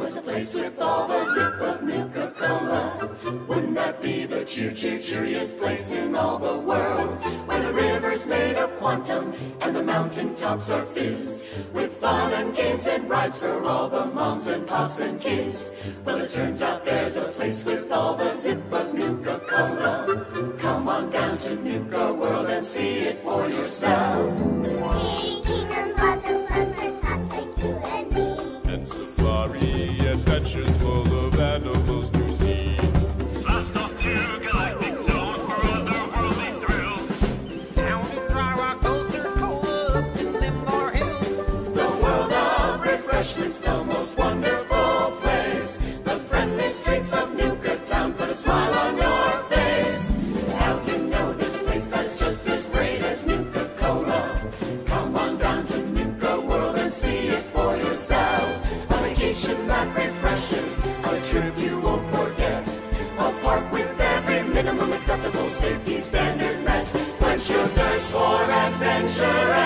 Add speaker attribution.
Speaker 1: was a place with all the zip of Nuka-Cola. Wouldn't that be the cheeriest place in all the world? Where the river's made of quantum and the mountain tops are fizz, with fun and games and rides for all the moms and pops and kids. Well, it turns out there's a place with all the zip of Nuka-Cola. Come on down to Nuka World and see it for yourself.
Speaker 2: Kingdoms, lots of fun for tots like you and me.
Speaker 3: And safari adventures full of animals to see.
Speaker 4: Blast off to Galactic Zone for otherworldly thrills.
Speaker 5: Down in Dry Rock Culture's cola up in Limbar Hills.
Speaker 1: The world of refreshments, the most wonderful place. The friendly streets of Nuka Town put a smile on your face. Now you know there's a place that's just as great as Nuka-Cola. Come on down to Nuka World and see it for yourself. A vacation that refreshes, a trip you won't forget. A park with every minimum acceptable safety standard met. Quench your thirst for adventure